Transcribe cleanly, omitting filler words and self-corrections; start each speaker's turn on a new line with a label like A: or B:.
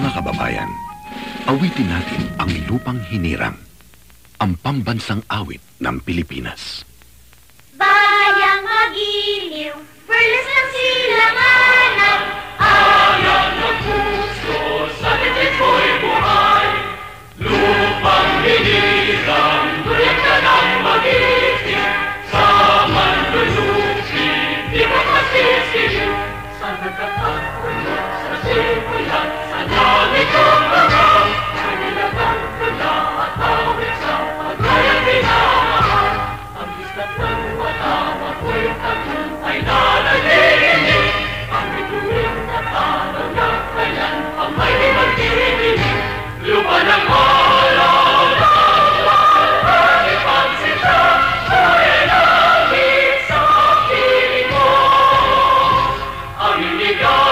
A: Mga kababayan, awitin natin ang lupang hinirang, ang pambansang awit ng Pilipinas.
B: Bayang magiliw, perlas ng silanganan,
C: Ayan ng puso, sa titik ko'y buhay. Lupang hinirang, tulad ka ng mag-ibig. Sa manlulupi, di mo masisiyo. Sa nagkatagpulat, sa simulat, sa langit kong mga. Sa nilagang tula at awit sa pagkayang minamahal. Ang islat ng matawa ko'y tagumpay na nalilig. Ang bituin na tanaw na kayan, ang may di magdilig. Lupa ng araw na ang ipansin siya, buhay langit sa piling mo. Ang inigaw